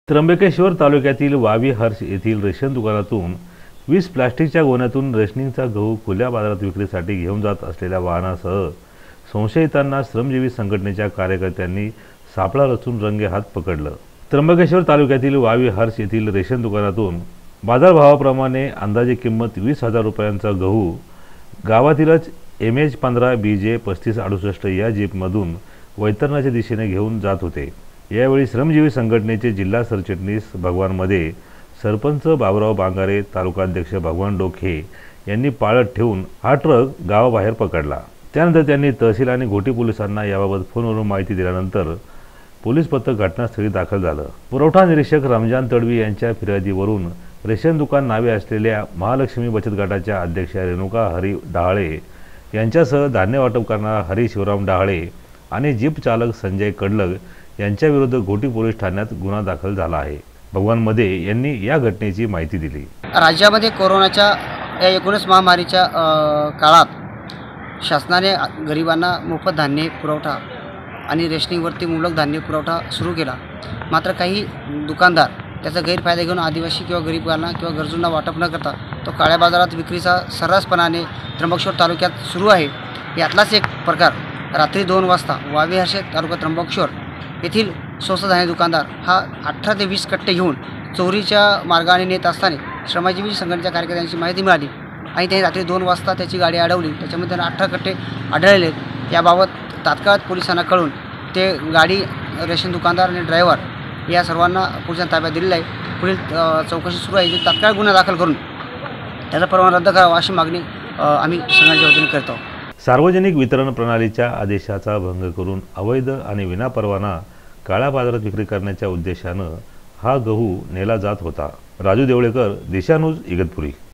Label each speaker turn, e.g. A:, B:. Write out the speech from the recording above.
A: त्र्यंबकेश्वर तालुक्यातील वावी हर्ष येथील रेशन दुकानातून 20 प्लास्टिकच्या गोण्यातून रेशनिंगचा गहू खुल्या बाजारात विक्रीसाठी घेऊन जात असलेल्या वाहनासह संशयितांना श्रमजीवी संघटनेच्या कार्यकर्त्यांनी सापळा रचून रंगेहात पकडलं। त्र्यंबकेश्वर तालुक्यातील वावी हर्ष येथील रेशन दुकानातून बाजारभावाप्रमाणे अंदाजे किंमत 20,000 रुपयांचा गहू गावातीलच MH15 BJ 3568 या जीपमधून वैतरणाच्या दिशेने घेऊन जात होते। यावेळी श्रमजीवी संघटनेचे जिल्हा सरचिटणीस भगवान मध्ये, सरपंच बाबुराव बांगारे, तालुकाध्यक्ष भगवान डोखे यांनी पाळत ठेवून हा ट्रक गावाबाहेर पकडला। त्यानंतर त्यांनी तहसील आणि घोटी पोलिसांना याबाबत फोनवरून माहिती दिल्यानंतर पोलीस पथक घटनास्थळी दाखल झालं। पुरवठा निरीक्षक रमजान तडवी यांच्या फिर्यादीवरून रेशन दुकान नावे असलेल्या महालक्ष्मी बचत गटाच्या अध्यक्षा रेणुका हरी डहाळे यांच्यासह धान्य वाटप करणारा हरी शिवराम डहाळे आणि जीप चालक संजय कडलग यांच्याविरुद्ध घोटी पोलीस ठाण्यात गुन्हा दाखल झाला आहे। भगवान मध्ये यांनी या घटनेची माहिती दिली।
B: राज्यामध्ये कोरोनाच्या या 19 महामारीच्या काळात शासनाने गरिबांना मोफत धान्य पुरवठा आणि रेशनिंगवरती मुबलक धान्य पुरवठा सुरू केला। मात्र काही दुकानदार त्याचा गैरफायदा घेऊन आदिवासी किंवा गरिबांना किंवा गरजूंना वाटप न करता तो काळ्या बाजारात विक्रीचा सर्रासपणाने त्र्यंबकेश्वर तालुक्यात सुरू आहे। यातलाच एक प्रकार रात्री 2 वाजता वावी हर्ष तालुका त्र्यंबकेश्वर येथील स्वस्त धान्य दुकानदार हा 18 ते 20 कट्टे घेऊन चोरीच्या मार्गाने नेत असताना श्रमजीवी संघटनेच्या कार्यकर्त्यांची माहिती मिळाली आणि त्यांनी रात्री 2 वाजता त्याची गाडी अडवली। त्याच्यामध्ये त्यांना 18 कट्टे आढळले। याबाबत तात्काळ पोलिसांना कळून ते गाडी, रेशन दुकानदार आणि ड्रायव्हर या सर्वांना पोलिसांना ताब्यात दिलेलं आहे। पुढील चौकशी सुरू आहे। जे तात्काळ गुन्हा दाखल करून त्याचा परवाना रद्द करावा अशी मागणी आम्ही संघटनेच्या वतीने करतो।
A: सार्वजनिक वितरण प्रणालीच्या आदेशाचा भंग करून अवैध आणि विनापरवाना काळ्या बाजारात विक्री करण्याच्या उद्देशानं हा गहू नेला जात होता। राजू देवळेकर, दिशा न्यूज, इगतपुरी।